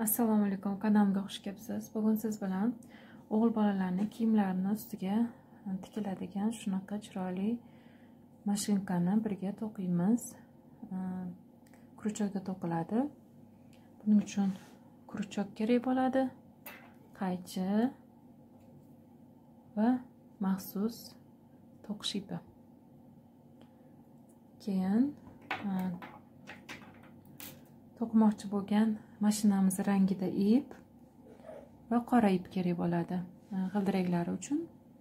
Assalomu alaykum, kanalimga xush kelibsiz. Bugun siz bilan o'g'il bolalarning kiyimlarini ustiga tikiladigan shunaqa chiroyli mashinkani birga to'qiymiz. Kuruchokda to'qiladi. Buning uchun kuruchok kerak bo'ladi, qaychi va maxsus to'qish ipi. Keyin to'qimoqchi bo'lgan mashinamiz rangida ip va qora ip kerak bo'ladi g'ildiraklari uchun.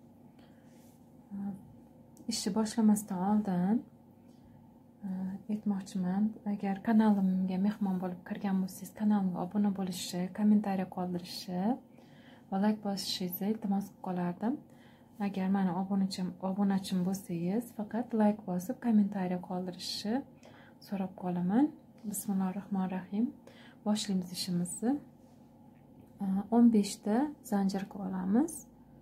Ishni boshlamasdan oldin aytmoqchiman, agar kanalimga mehmon bo'lib kirgan bo'lsangiz, kanalimga obuna bo'lishni, kommentariy qoldirishni va layk bosishingizni iltimos qilib qolardim. Agar meni obunachim bo'lsangiz, faqat layk bosib, kommentariy qoldirishni so'rab qolaman. Bismillahirrohmanirrohim. Boshlaymiz ishimizni. 15 ta zanjir qilib olamiz.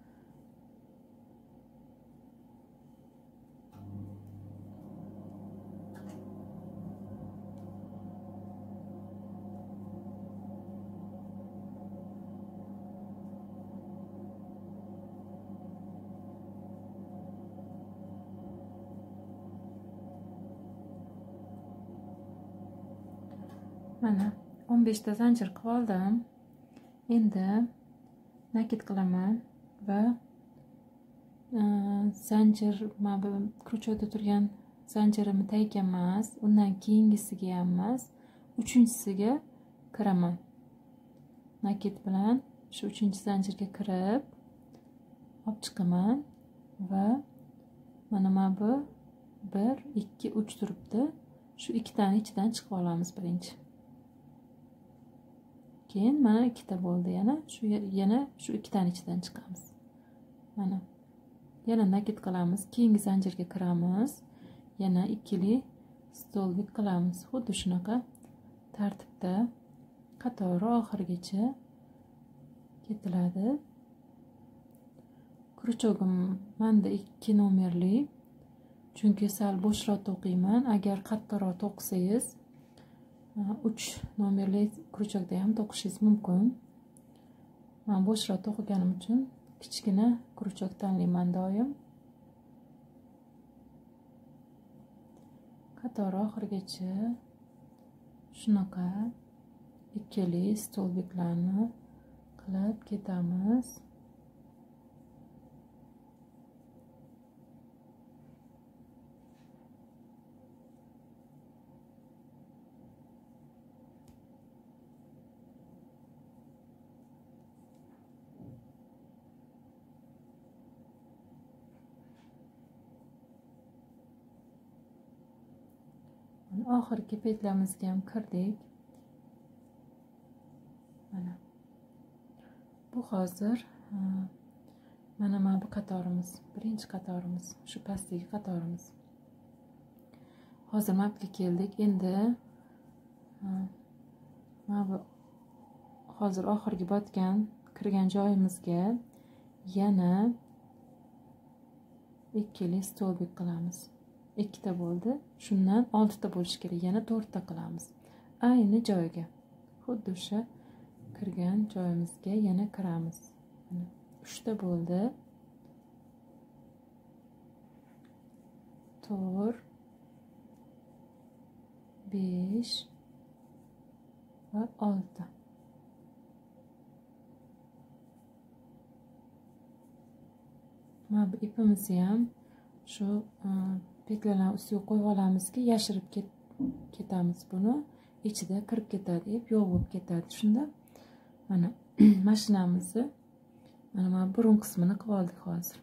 Mana 15 ta zanjir qilib oldim. Endi nakit qilaman va zanjir mana bu kuruchokda turgan zanjirimni tagiga emas, undan keyingisiga ham emas, 3-chisiga kiraman. Nakit bilan shu 3-zanjirga kirib olib chiqaman va mana bu 1, 2, 3 turibdi. Shu ikkitani ichidan chiqib olamiz birinchi. Keyin mana ikkita bo'ldi, yana shu ikkitani ichidan chiqamiz. Mana yana nakit qilamiz, keyingi zanjirga kiramiz, yana ikkili stolbik qilamiz. Xuddi shunaqa tartibda qatori oxirigacha ketiladi. Kuruchogim menda 2 nomerli, chunki sal bo'shroq to'qiyman. Agar qattiqroq to'qisangiz 3 nomerli kuruchokda ham to'qishingiz mumkin. Men bo'shroq to'qiganim uchun kichkina kuruchok tanlayman doim. Qatori oxirigacha shunaqa ikkili stolbiklarni qilib ketamiz. Oxirgi petlamizga ham kirdik. Mana bu hozir mana bu qatorimiz, birinchi qatorimiz, shu pastdagi qatorimiz. Hozir mapga keldik. Endi mana bu hozir oxirgi botgan kirgan joyimizga yana ikkili stolbik qilamiz. 2 ta bo'ldi. Shundan 6 ta bo'lishi kerak. Yana 4 ta qilamiz. Ayni joyiga. Xuddi o'sha kirgan joyimizga yana kiramiz. 3 ta bo'ldi. 4 5 va 6. Mana bu ipimizni ham shu petlarni ustiga qo'yib olamizki, yashirib ketamiz buni. Ichida kirib ketadi, ip yo'q bo'lib ketadi. Shunda mana mashinamizni mana burun qismini qilib oldik hozir.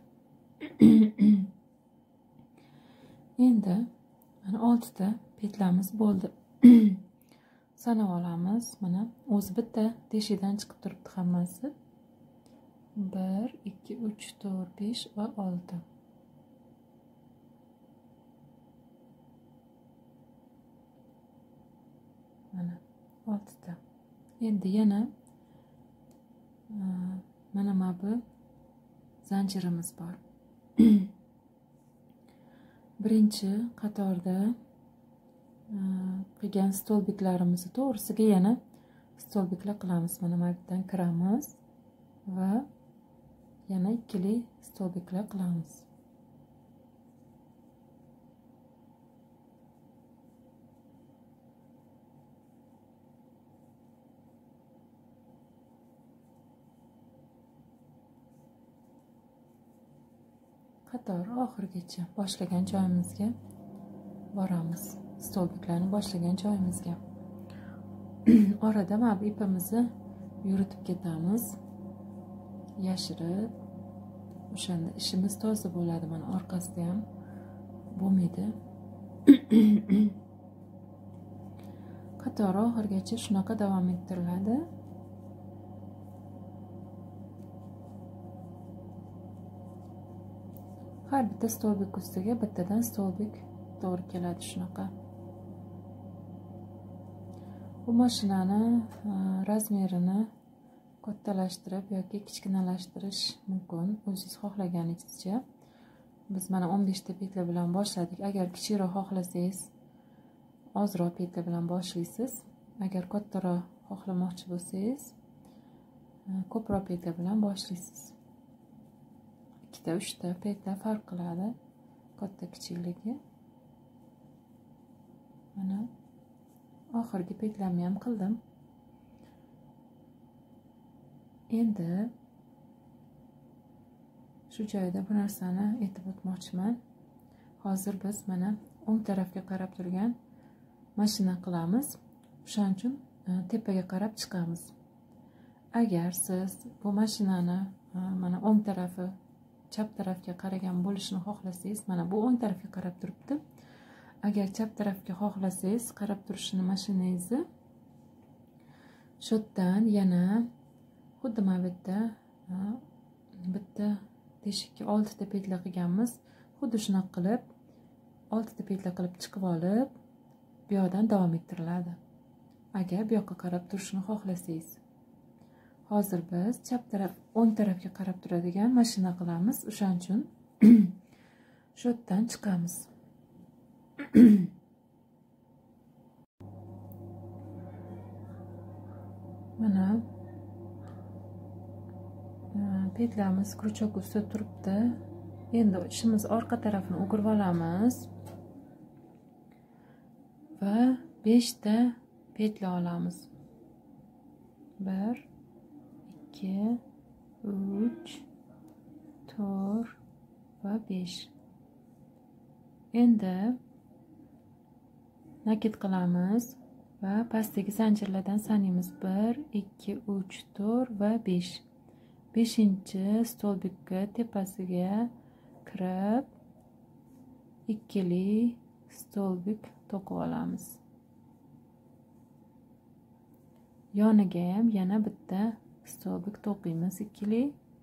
Endi mana 6 ta petlamiz bo'ldi. Sanab olamiz. Mana o'zi bitta teshikdan chiqib turibdi hammasi. 1, 2, 3, 4, 5 va 6. Mana 6 ta. Endi yana mana bu zanjirimiz bor. Birinchi qatorda qilgan stolbiklarimizni to'g'risiga yana stolbiklar qilamiz. Mana bu yerdan kiramiz va yana ikkili stolbiklar qilamiz. Qator oxirigacha boshlagan joyimizga boramiz. Stolbiklarni boshlagan joyimizga. Orada mana bu ipimizni yuritib ketamiz. Yashirib, o'shanda ishimiz toza bo'ladi. Mana orqasida ham bo'lmaydi. Qator oxirigacha shunaqa davom ettiriladi. Har bitta stolbik ustiga bittadan stolbik to'g'ri keladi shunaqa. Bu mashinani razmerini kattalashtirib yoki kichkinalashtirish mumkin, o'zingiz xohlaganingizcha. Biz mana 15 ta petla bilan boshladik. Agar kichikroq xohlasangiz, ozroq petla bilan boshlaysiz. Agar kattaroq xohlamoqchi bo'lsangiz, ko'proq petla bilan boshlaysiz. 2 ta 3 ta petla farq qiladi katta kichikligi. Mana oxirgi petlamni ham qildim. Endi shu joyda bir narsani aytib o'tmoqchiman. Hozir biz mana o'ng tarafga qarab turgan mashina qilamiz. O'shaning uchun tepaga qarab chiqamiz. Agar siz bu mashinani mana o'ng tarafi chap tarafga qaragan bo'lishini xohlasangiz, mana bu o'ng tarafga qarab turibdi. Agar chap tarafga xohlasangiz, qarab turishini mashinangizni shu yerdan yana xuddi mana bu yerda bitta teshikka 6 ta petla qilganmiz. Xuddi shunaqa qilib 6 ta petla qilib chiqib olib, bu yoqdan davom ettiriladi. Agar bu yoqqa qarab turishni xohlasangiz. Hozir biz chap taraf, o'ng tarafga qarab turadigan mashina qilamiz. O'shaning uchun shu yerdan chiqamiz. Mana petlamiz krючок ustida turibdi. Endi ishimiz orqa tarafini o'girib olamiz va 5 ta petla olamiz. 1 2 3 4 va 5. Endi nakit qilamiz va pastdagi zanjirlardan sanaymiz. 1 2 3 4 va 5. 5-chi stolbikka tepasiga kirib ikkili stolbik to'qib olamiz. Yoniga ham yana bitta stolbik to'qiymiz ikkili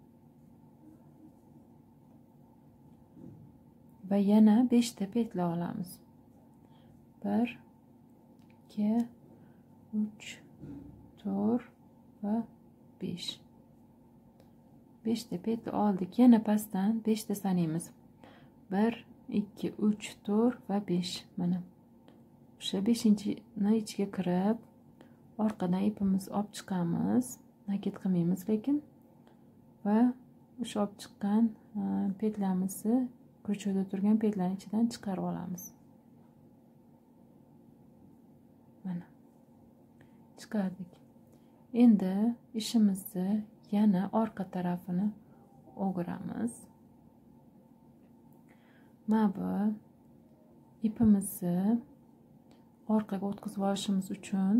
va yana 5 ta petla olamiz. 1 2 3 4 va 5. 5 ta petla oldik. Yana pastdan 5 ta sanaymiz. 1 2 3 4 va 5. Mana o'sha 5-ni ichiga kirib orqadan ipimizni olib chiqamiz. Nakit qilmaymiz lekin va o'sha olib chiqqan petlamizni krючокda turgan petlarning ichidan chiqarib olamiz. Mana chiqardik. Endi ishimizni yana orqa tarafini o'giramiz. Mana bu ipimizni orqaga o'tkazib olishimiz uchun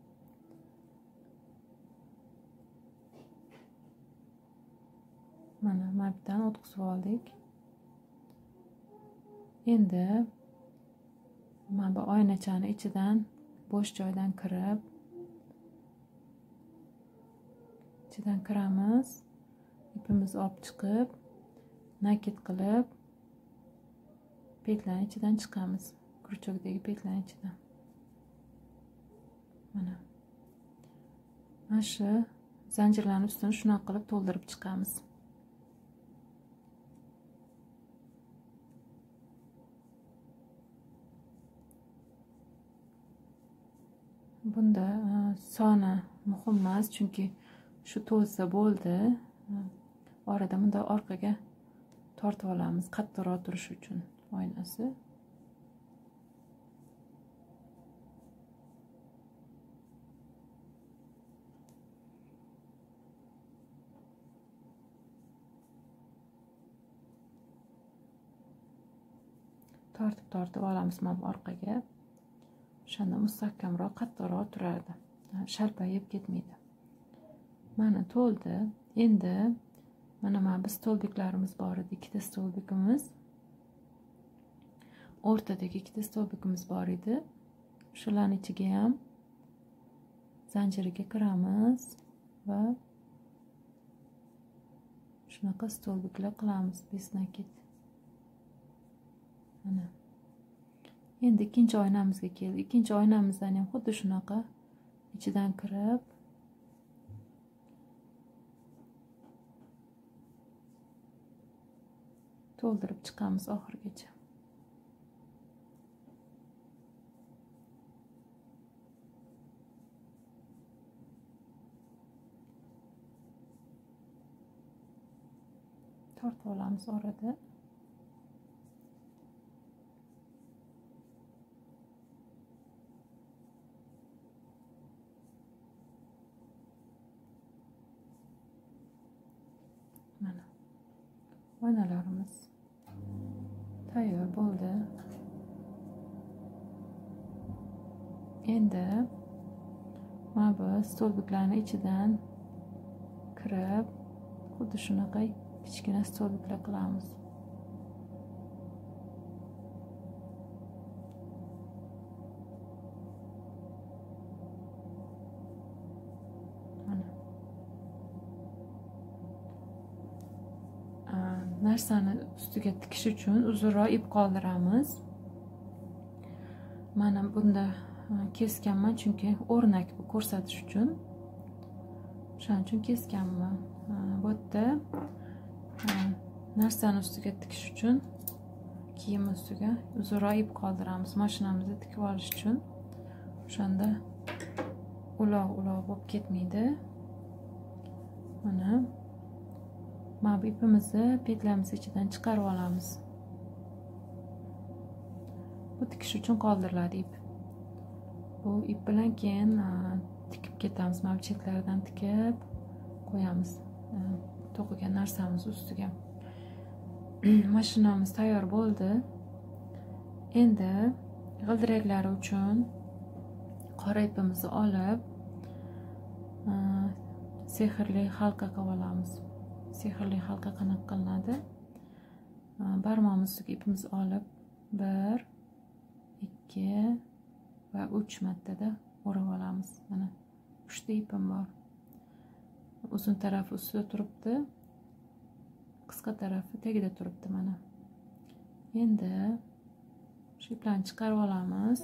mana bundan o'tkazib oldik. Endi mana bu oynachani ichidan bo'sh joydan kirib kiramiz. Ipimizni olib chiqib, nakit qilib petlarning ichidan chiqamiz. Krючокdagi petlarning ichidan. Mana shu zanjirlarning ustini shunaqa qilib to'ldirib chiqamiz. Bunda soni muhim emas, chunki shu to'lsa bo'ldi. Orada bunday orqaga tortib olamiz, qattiqroq turishi uchun oynasi. Tortib olamiz mana bu orqaga. O'shanda mustahkamroq, qattiqroq turadi. Shalpayib ketmaydi. Mana to'ldi. Endi mana biz stolbiklarimiz bor edi, ikkita stolbikimiz. O'rtadagi ikkita stolbikimiz bor edi. Shularning ichiga ham zanjiriga kiramiz va shunaqa stolbiklar qilamiz, besnakit. Mana. Endi ikkinchi oynamizga keldik. Ikkinchi oynamizdan ham xuddi shunaqa ichidan kirib to'ldirib chiqamiz oxirigacha. Tortib olamiz orada. Mana oynalarimiz tayyor bo'ldi. Endi mana bu stolbiklarning ichidan kirib xuddi shunaqa kichkina stolbiklar qilamiz. Narsani ustiga tikish uchun uzunroq ip qoldiramiz. Mana bunda kesganman, chunki o'rnak bu ko'rsatish uchun. Shuning uchun kesganman. Bu yerda narsani ustiga tikish uchun kiyim ustiga uzunroq ip qoldiramiz, mashinamizni tikib olish uchun. O'shanda uloq bo'lib ketmaydi. Mana bu ipimizni petlamiz ichidan chiqarib olamiz. Bu tikish uchun qoldiriladi ip. Bu ip bilan keyin tikib ketamiz. Mana bu chetlaridan tikib qo'yamiz to'qigan narsamiz ustiga. Mashinamiz tayyor bo'ldi. Endi g'ildiraklari uchun qora ipimizni olib sehrli halqa qilib olamiz. Sehrli halqa qanaqa qilinadi? Barmoqimiz ustiga ipimizni olib 1, 2 va 3 martada o'rab olamiz. Mana 3 ta ipim bor. Uzun tarafi ustida turibdi, qisqa tarafi tagida turibdi mana. Endi shu iplarni chiqarib olamiz.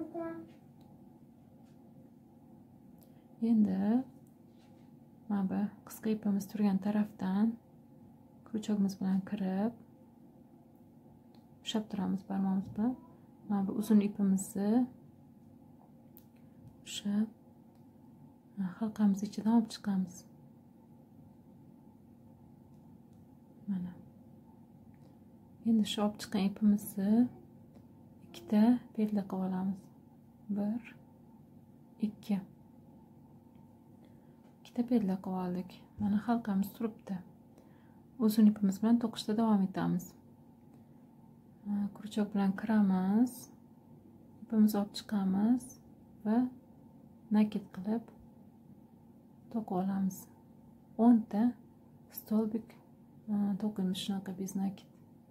Endi mana bu qisqa ipimiz turgan tarafdan krючогimiz bilan kirib ushlab turamiz barmoqimiz bilan. Mana bu uzun ipimizni ushlab halqamiz ichidan olib chiqamiz. Mana. Endi shu olib chiqqan ipimizni ikkita petla qilib olamiz. 1, 2. Ikkita petla qilib oldik. Mana halqamiz turibdi. Uzun ipimiz bilan to'qishda davom etamiz. Krючок bilan kiramiz. Ipimizni olib chiqamiz va nakit qilib to'qib olamiz. 10 ta stolbik to'qiymiz shunaqa bez nakit.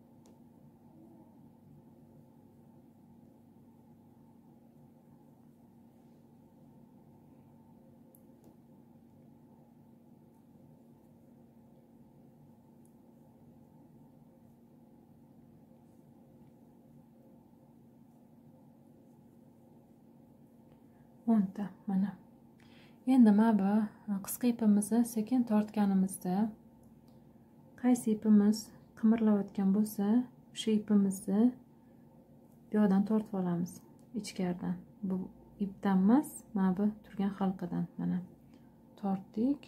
Mana. Endi mana bu qisqa ipimizni sekin tortganimizda qaysi ipimiz qimirlayotgan bo'lsa, o'sha ipimizni bu yoqdan tortib olamiz ichkaridan. Bu ipdan emas, mana bu turgan halqadan mana. tortdik,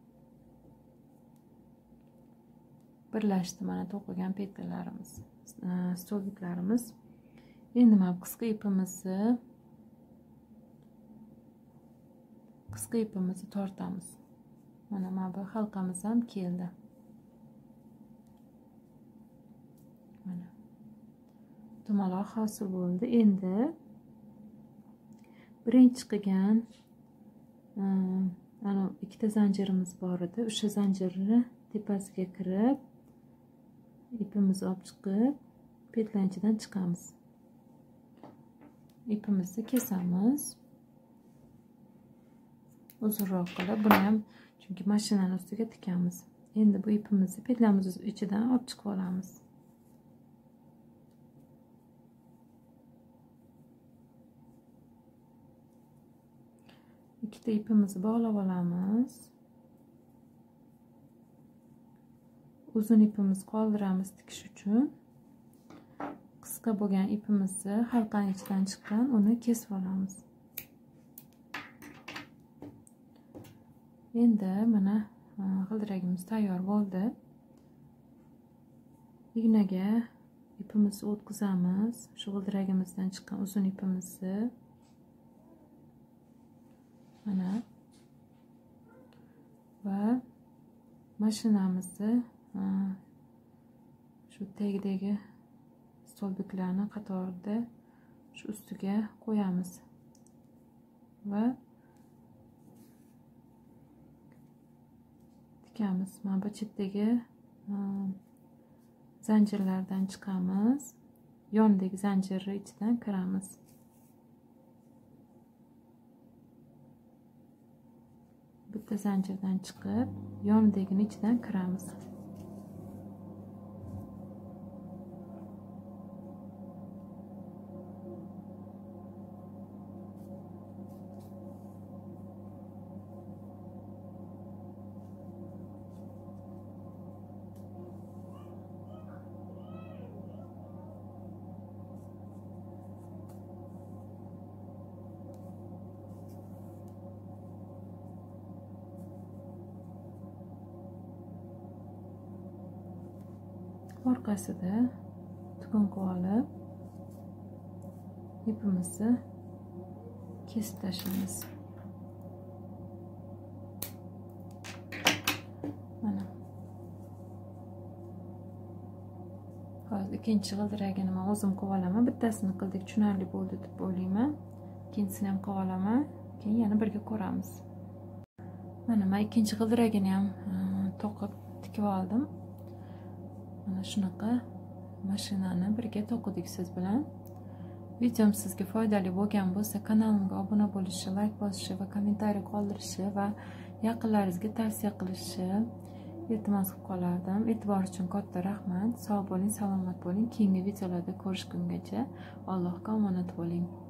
birlashdi mana to'qigan petalarimiz, stolbiklarimiz. Endi mana qisqa ipimizni tortamiz. Mana bu halqamiz ham keldi. Mana dumaloq hosil bo'ldi. Endi birinchi qilgan ana ikkita zanjirimiz bor edi. O'sha zanjirni tepasiga kirib, ipimizni olib chiqib, petlanchidan chiqamiz. Ipimizni kesamiz. Uzunroq qilib, buni ham chunki mashinaning ustiga tikamiz. Endi bu ipimizni petlamizning ichidan olib chiqib olamiz. Ikkita ipimizni bog'lab olamiz. Uzun ipimizni qoldiramiz tikish uchun. Qisqa bo'lgan ipimizni halqaning ichidan chiqqan, uni kesib olamiz. Endi mana g'ildiragimiz tayyor bo'ldi. Ignaga ipimizni o'tkazamiz. Shu g'ildiragimizdan chiqqan uzun ipimizni mana va mashinamizni shu tagidagi stolbiklarni qatorida shu ustiga qo'yamiz va tikamiz. Mana bu chetdagi zanjirlardan chiqamiz, yonidagi zanjirni ichidan kiramiz. Bitta zanjirdan chiqib, yonidagini ichidan kiramiz. Orqasida tugun qilib olib, ipimizni kesib tashlaymiz. Mana. Hozir ikkinchi g'ildiragini men o'zim qilib olaman. Bittasini qildik, tushunarli bo'ldi deb o'ylayman. Ikkinchisini ham qilib olaman, keyin yana birga ko'ramiz. Mana men ikkinchi g'ildiragini ham to'qib tikib oldim. Mana shunaqa mashinani birga to'qidik siz bilan. Videom sizga foydali bo'lgan bo'lsa, kanalimga obuna bo'lishi, like bosishi va kommentariy qoldirishi va yaqinlaringizga tavsiya qilishi iltimos qilib qolardim. E'tibor uchun katta rahmat. Sog' bo'ling, salomat bo'ling. Keyingi videolarda ko'rishgungacha Allohga omonat bo'ling.